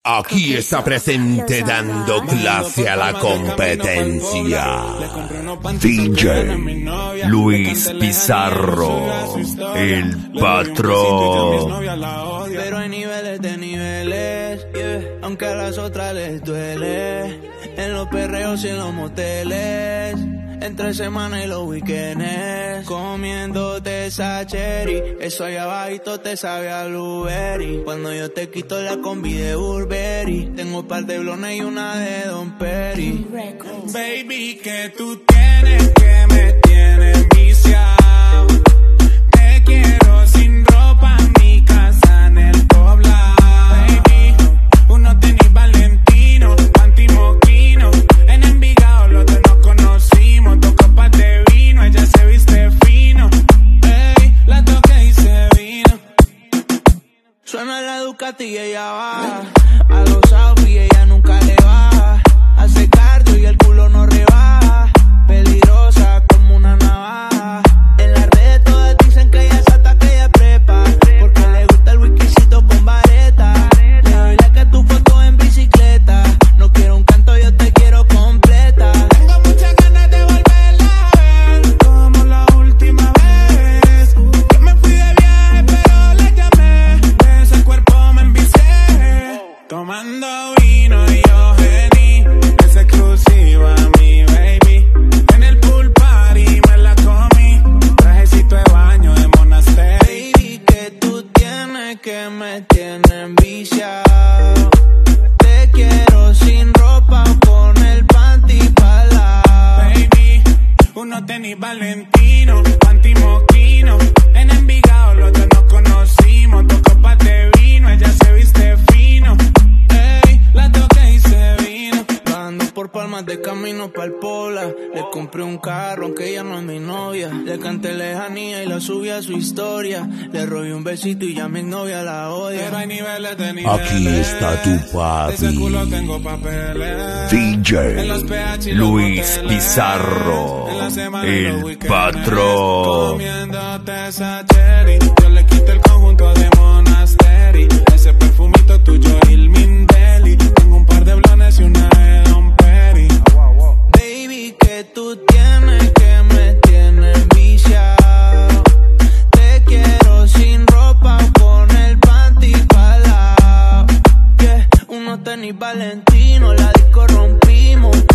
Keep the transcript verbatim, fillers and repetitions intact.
Aquí está presente dando clase a la competencia. D J Luis Pizarro, el patrón. Pero hay niveles de niveles, yeah. Aunque a las otras les duele. En los perreos y en los moteles, entre semana y los weekends, comiéndote esa cherry. Eso allá abajito te sabe a blueberry. Cuando yo te quito la combi de Burberry, tengo un par de blones y una de Don Perry. Baby, que tú tienes que me tienes viciado. Te quiero sin ropa en mi casa en el poblado. Baby, uno tenis Valentino, panty moquino. En Envigado los dos nos conocimos. Dos copas de vino, ella se viste fino. Ey, la toqué y se vino. Suena la Ducati y ella va. A los outfits ella nunca le baja. Hace cardio y el culo no rebaja. Peligrosa como una navaja. En las redes todas dicen que ella salta, que ella prepa. Porque le gusta el whiskycito con vareta. Le doy like a tu foto en bicicleta. No quiero un canto, yo te quiero completa. Tengo muchas ganas de volverla a ver, como la última vez. Yo me fui de viaje pero la llamé. De ese cuerpo me envicié. Tomando vino y yo gení. Es exclusiva mi baby. En el pool party me la comí. Trajecito de baño de monasterio. Baby, que tú tienes que me tienes viciado. Te quiero sin ropa con el panty pala. Baby, uno tenis Valentino, panty moquino. En Envigado los dos nos conocimos. Dos copas de vino, ella se viste fino. Ey, la toqué y se vino. Bajando por Palmas de camino pa'l Pola. Le compré un carro aunque ella no es mi novia. Le canté lejanía y la subí a su historia. Le robé un besito y ya mi novia la odia. Pero hay niveles de niveles. Aquí está tu papi. De ese culo tengo papeles. D J Luis Pizarro, el patrón. Comiéndote esa cherry. Yo le quito el conjunto de Monastery. Ese perfumito tuyo il Mindeli. Tengo un par de blones y una de Don Perry. Baby, que tú tienes que me tienes viciado. Te quiero sin ropa con el panty palao. Yeah, unos tenis Valentino, la disco rompimos.